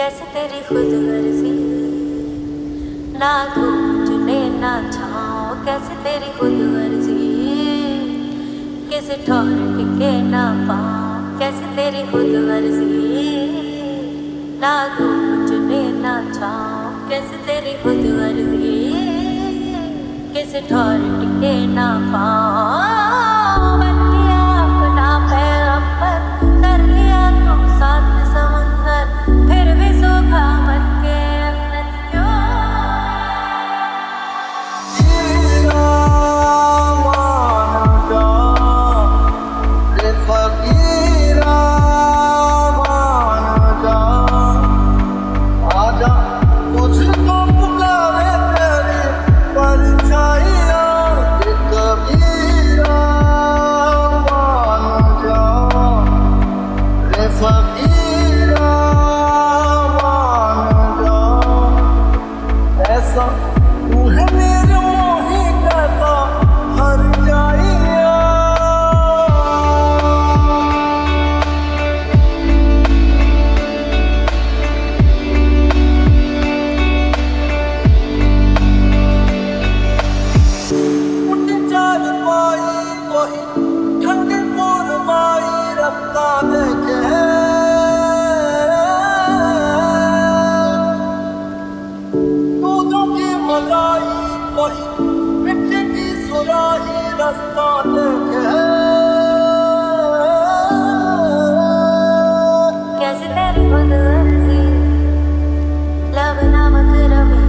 कैसे तेरी खुद गर्जी, ना धूप चुने ना छाँव, कैसे तेरी खुद गर्जी, किसी ठौर टिके ना पाँव, कैसे तेरी खुद गर्जी, ना धूप चुने ना छाँव, कैसे तेरी खुद गर्जी, किसी ठौर टिके ना पाँव। बन गया अपना पैगंबर, कर लिया तुम साथ समुंदर, फिर भी सूखा मन के अंदर क्यों? कैसे तेरी खुद गर्जी, लब नमक रवि